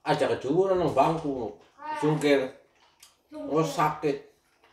aja kejuran nang bangku sungkir oh sakit.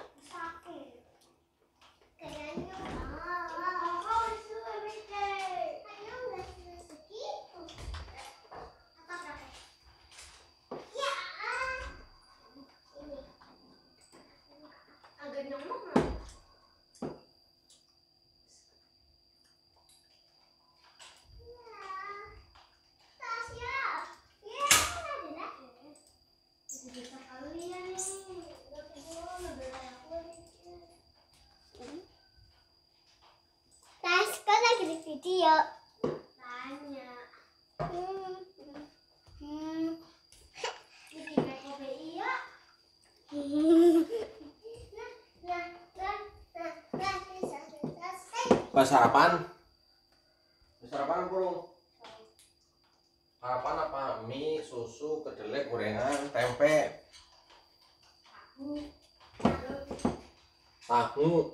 Video tanya Pas sarapan? Sarapan burung. Sarapan apa? Mie, susu, kedelai, gorengan, tempe, tahu.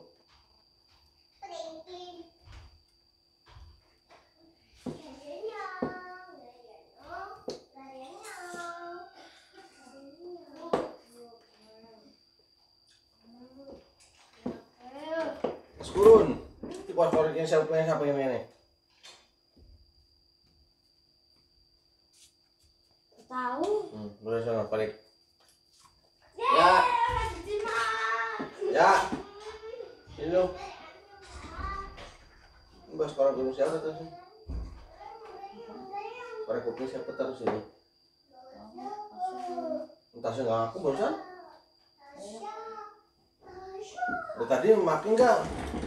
Tasykurun. Itu favoritnya siapa yang ini? tahu. Boleh sana balik. Ya. Ya. Ini lo. Bos sekarang belum siapa terus? Korek kopi siapa terus ini? Tasya nggak aku barusan. Tadi makin nggak?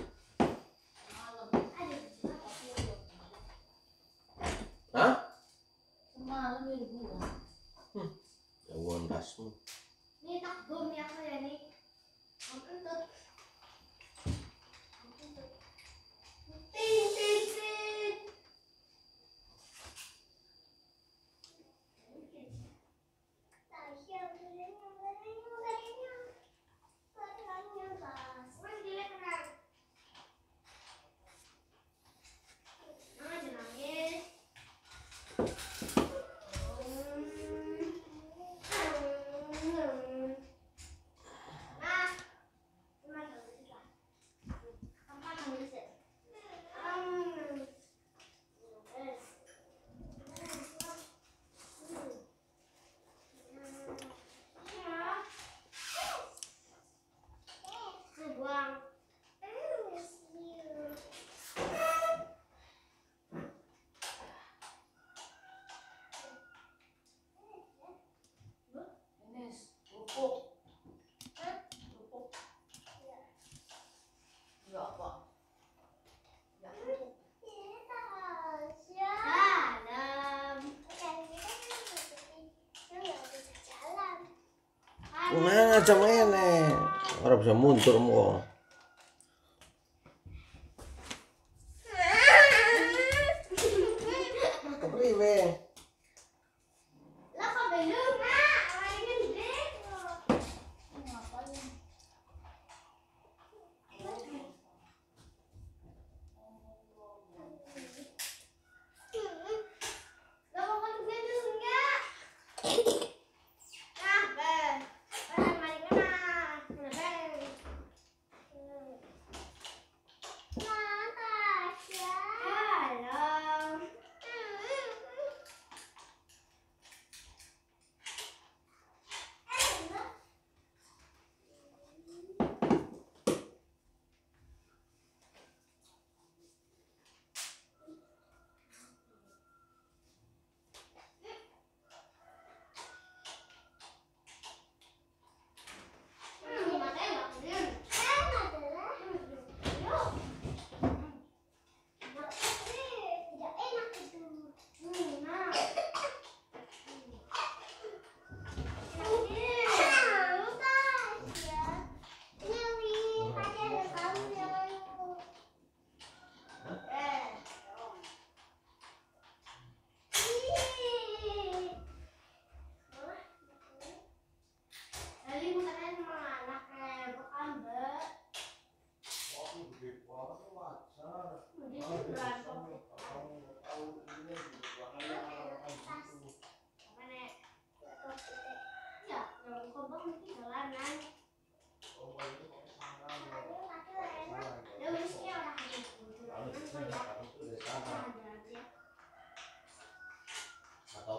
Hah? Semalam di bulan. Jauhan dasmu. Ini tak bom ya kayak nih. Untuk Mana aja mainnya? Orang bisa mundur mau. Kepriwe? lah kok belum nak? Mainnya gede.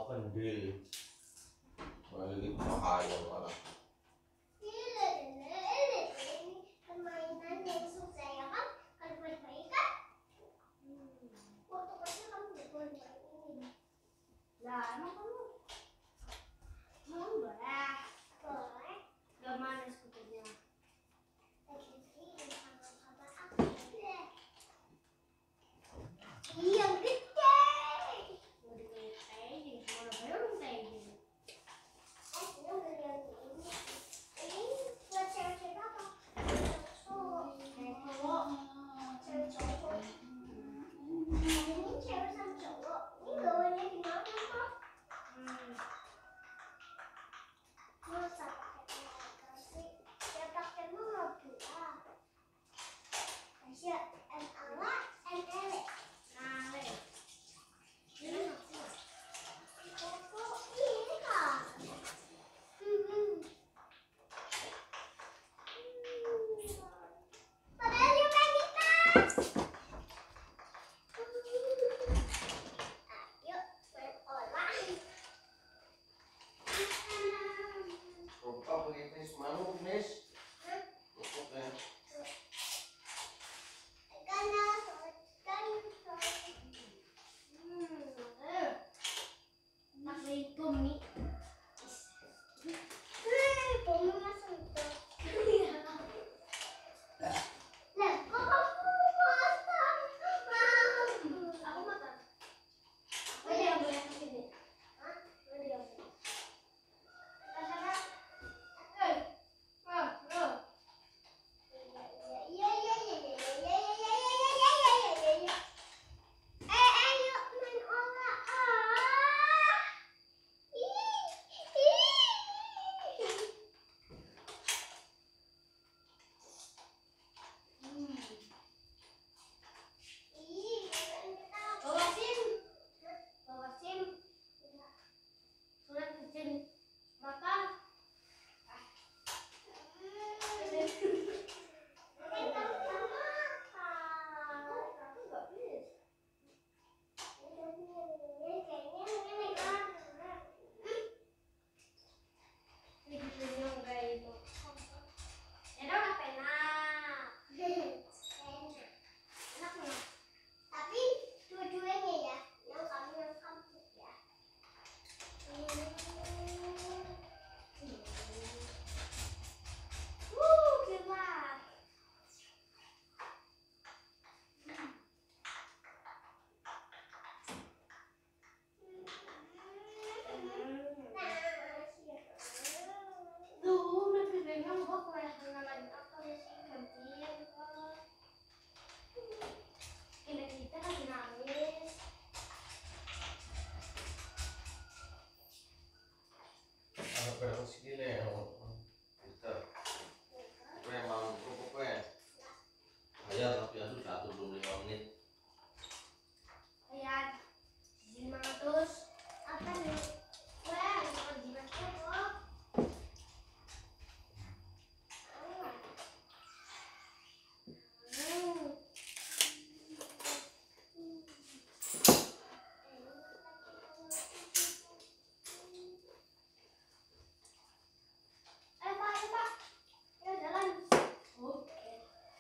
pendil. Balik bahaya malah. Ini permainan yang susah ya kan? Kalau main-main kan? Waktu kecil kamu nggak boleh main ini. Lah, emang kamu mau boleh? Boleh. Gak mana skuternya? Lagi ini sama aku. Iya, gede. Mau digede kayak gini, mau belum kayak gini. Ini udah lihat ini. Ini buat cewek-cewek apa? Cowok. Cowok. Cewek cowok. Ini cewek sama cowok. Ini gawanya gimana kok? Masa pakai kasih? Ya pakai mobil lah. Tasya, ala, ele. Nale. Ini maksudnya. Kok ini kak? Padahal yuk main di tas. Ayo main olah. Rupa pakai tes manuk, Nis. Oke. Pakai bumi. Bumi masuk itu. Lah, kok kamu masak? Aku makan. Oh iya, boleh ke sini. Hah? Boleh ya. Ke sana. Ayo main olah. Bawa SIM. Bawa SIM. Surat izin makan. Tapi dua-duanya ya, yang kamu ya. Gelap. Duh, nanti pegang gua kelihatan lagi apa sih gantian kok. Kita lagi nangis. Ada berapa segini ya? Kita memang pokoknya bayar tapi aku 1,25 menit. Lihat, jimat terus apa nih? Wah, bukan jimatnya kok. Pak. Ya jalan. Oke.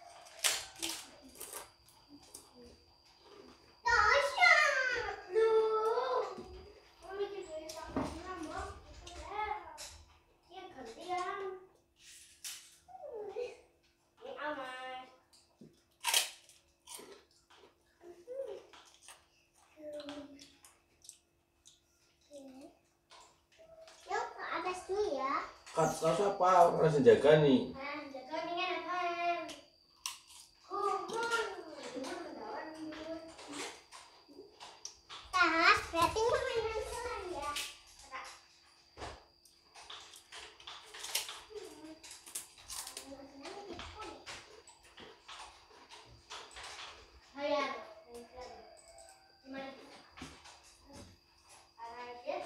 Tasya, duh, mami juga tangannya mau itu deh. Ya gantian. Ini aman. Yuk ke atas dulu ya. Kau siapa? Orang harus jaga nih. Nah, jaga nih kan apaan? Kumon. Tas, berarti mainan selang ya. Hayat. Gimana? Hayat.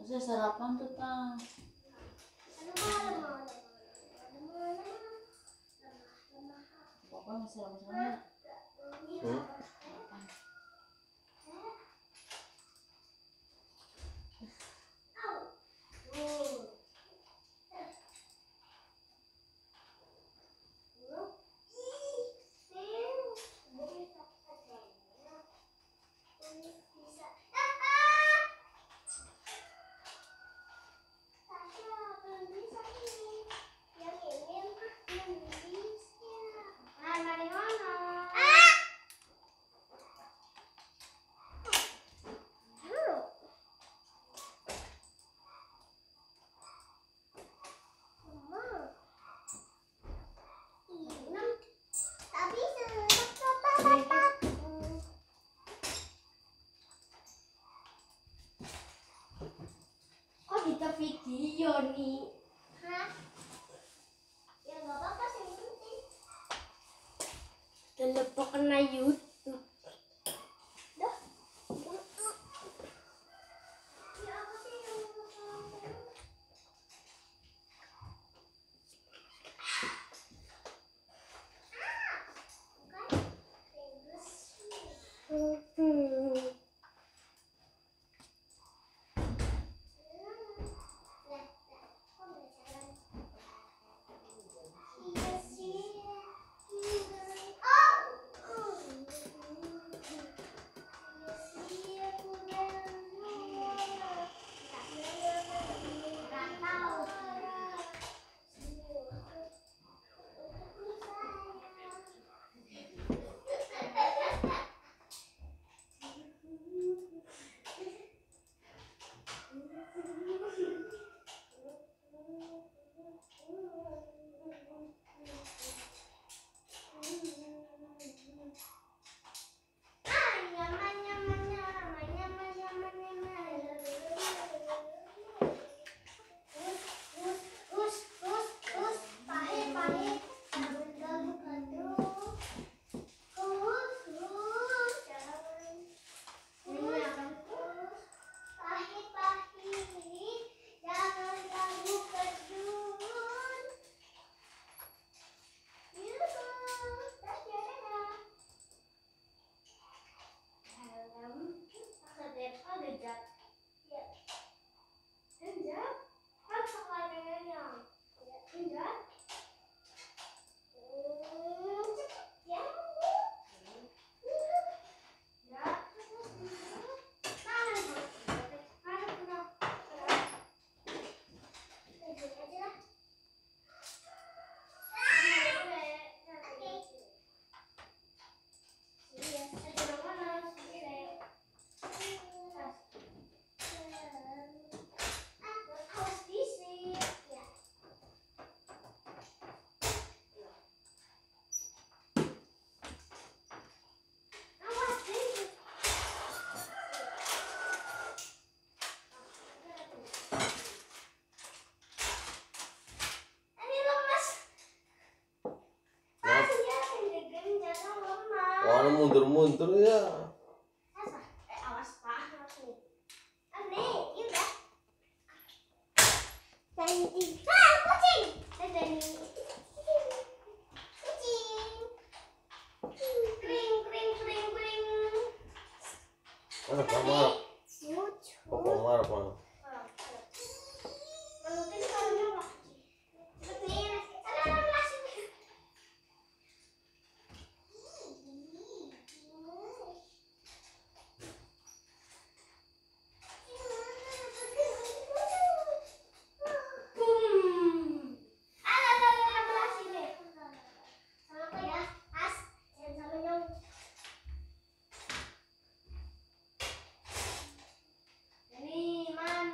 Saya sarapan tuh tang. Pokoknya masih lama-lama. Kok kita video nih? Hah? Ya nggak apa-apa sih, yang penting. Telepon kena YouTube. Dah. Ya apa sih yang Wah, mundur-mundur ya. awas Pak. Nih, udah. Kucing. Kucing. Kring. Mana kamar? Pokok marah apa? Ini mana?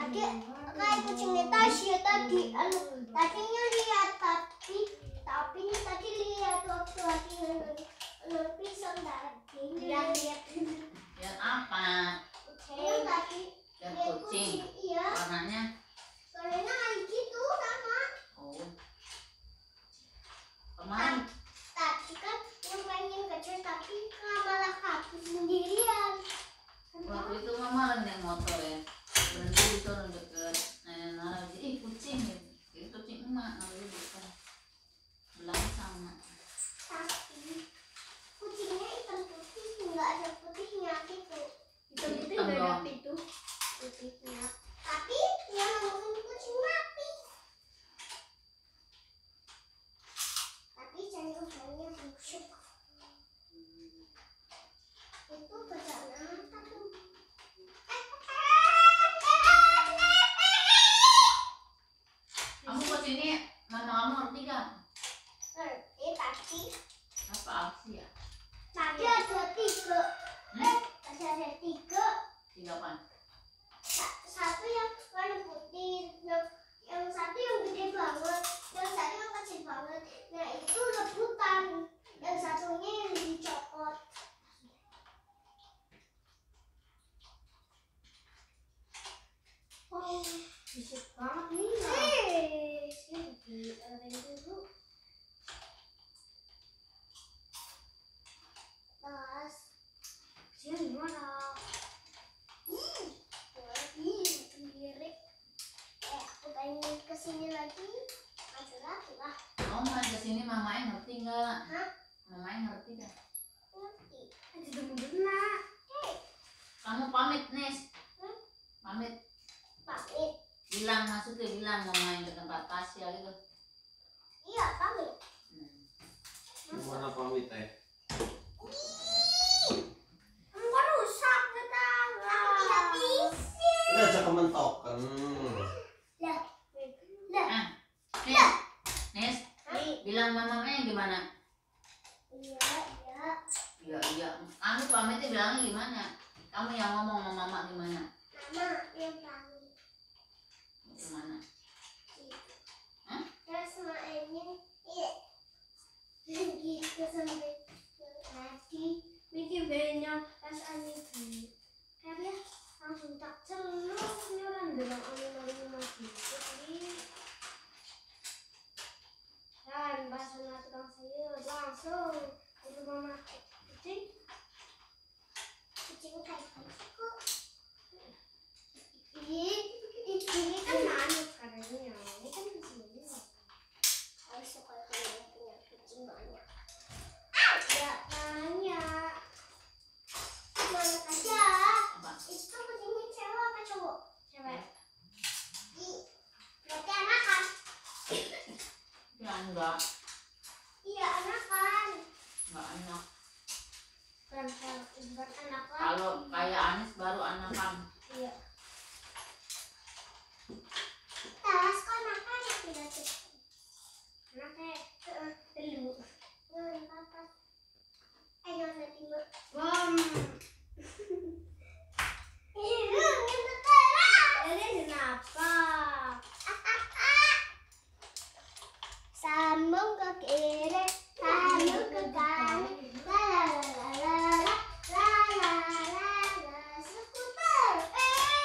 Tadi kayak kucingnya Tasya tadi, tadinya lihat tapi ini tadi lihat waktu lagi pisang tadi. Lihat. Lihat apa? Yang tadi Lihat lihat kucing. iya. Warnanya? Warnanya kayak gitu sama. Oh. Kemarin Tadi kan yang pengen kecil tapi malah kabur sendirian. waktu itu mama lagi naik motor ya. Berhenti di sana deket nenek Nara. Ih kucing gitu. Itu kucing emak namanya bukan. Belang sama. Tapi kucingnya hitam putih, nggak ada putihnya gitu. Hitam putih Hitam nggak ada doang. itu putihnya. Tapi yang ngomongin kucing mati. Tapi sayang-sayangnya busuk. Itu perjalanan satu. Kamu kesini mama kamu ngerti gak? Ngerti tapi Apa aksi ya? tadi ada tiga. Tadi ada tiga. Tiga apa? Satu yang warna putih, yang satu yang gede banget, yang satu yang kecil banget. Nah itu rebutan, yang satunya yang dicopot. Oh, bisik banget nih. Sini dulu. Tas. Sini mana? Lirik. Aku pengen kesini lagi. Maju lagi lah. Kamu main kesini mamanya ngerti nggak? Hah? Mamanya ngerti gak? Ngerti. Ada benar. Kamu pamit Nis. Hmm? Pamit. Pamit. Bilang maksudnya bilang mau main ke tempat Tasya gitu. Iya, pamit. Gimana pamit Kamu kan rusak tetangga. Tidak bisa. Ini aja kementokan. Lah. Nis, bilang mamanya gimana? Iya. Iya. Kamu pamitnya bilangnya gimana? Kamu yang ngomong sama mama gimana? Mama yang pamit. Gimana? Hah? Terus mainnya iya. Gitu sampai tadi bikin banyak pas aneh karena langsung tak celuk nyoran dalam aneh masih dan pas sama tukang sayur langsung itu mama kucing kayak kok ini kan manis katanya ini kan kesini harus suka punya kucing banyak ya banyak mana aja Apa? itu kucingnya cewek apa cowok cewek berarti anakan Ya enggak iya anakan enak. bukan anakan Kalau kayak Anis baru anakan. iya tas kok anakan ya tidak sih anaknya dulu pas ayo nanti bom ini kenapa sambung ke kiri sambung ke kanan la la la la la la la la la skuter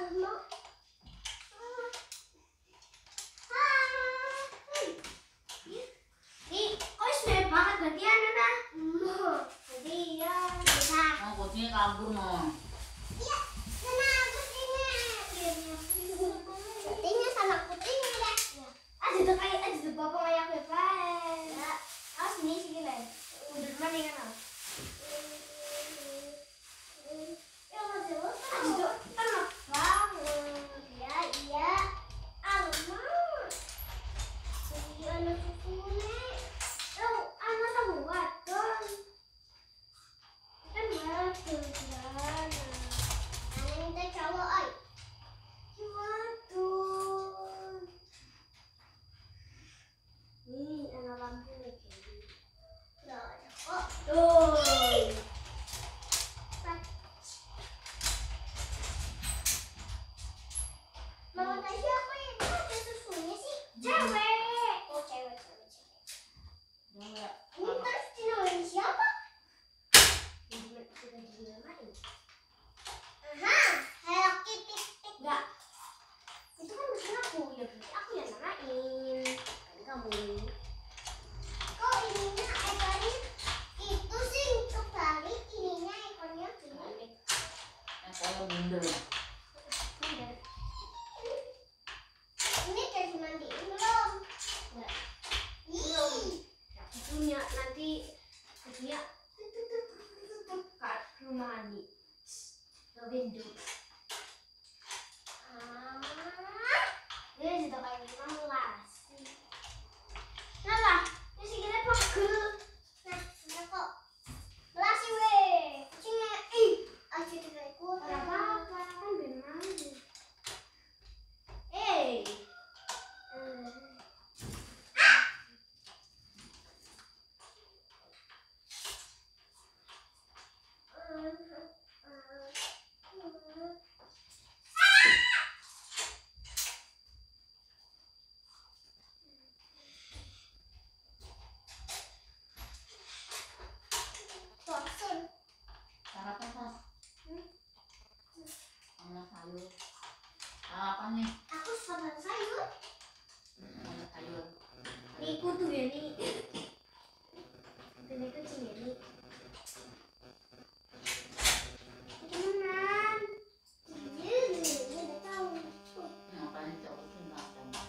Oh, kucingnya kabur mau. Mama Tasya apa yang ada susunya sih? Cewek. Oh cewek. Enggak. Ini terus dinamain siapa? Sudah dinamain. Aha, Hello Kitty. Enggak. Itu kan mesin aku, ya berarti aku yang namain. Kan kamu. Kok ininya ekornya itu sih untuk balik, ininya ekornya gini. Saya bundel. Ini udah dimandiin belum? Enggak. Belum. Punya nanti dia ke rumah mandi. Ke window. Ini sudah kayak 16. Nah lah, ini segini pegel. Nah, sudah kok. Belasi weh. Kucingnya, aja dikekut. Apa-apa, kan benar. Sarapan pas. Sama sayur. Sarapan nih. Aku sarapan sayur. Sama sayur. Ini kutu ya nih. Ini kucing ya nih. Temenan. Iya, udah tahu. Ngapain cowok tuh nggak ada.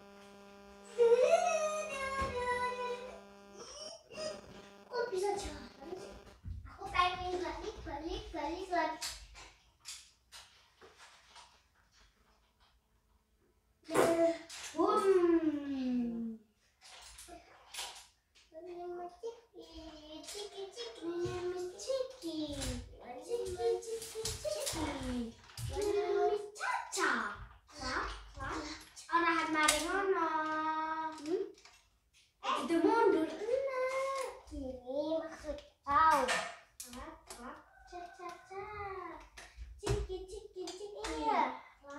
Kok bisa jalan sih? Aku pengen balik lagi. Boom. Orahan bareng ono. Itu mundur enak. Ini maksud kau. Ciki. Iya.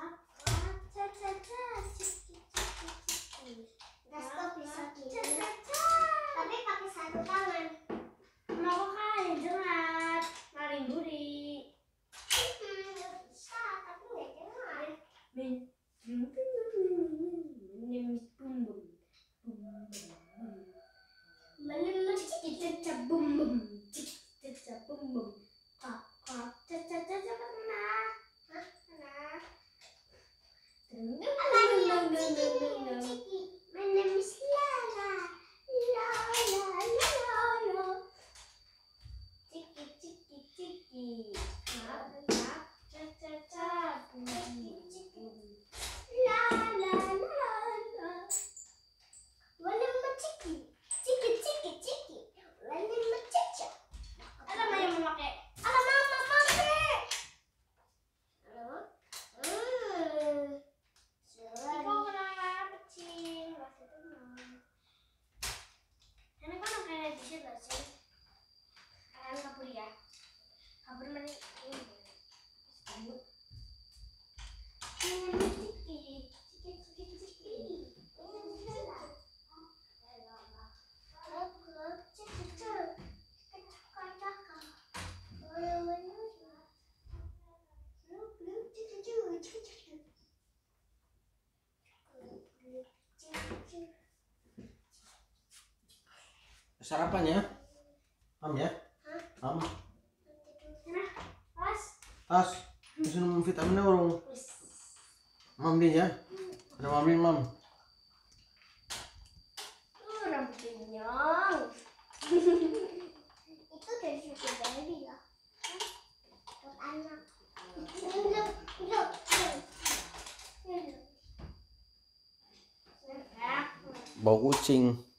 Stop bisa gini. Tapi pakai satu tangan. Mau kan jelas. Maling buri. Bisa, tapi nggak jelas. My name is Lala. Ciki. Ciki. Sarapan ya? Mam ya? Mam. Tas. Bisa minum vitaminnya dong. Mam din ya? Ada mam din mam. Rambutnya. Itu dari susu baby ya. Buat anak. Bau kucing.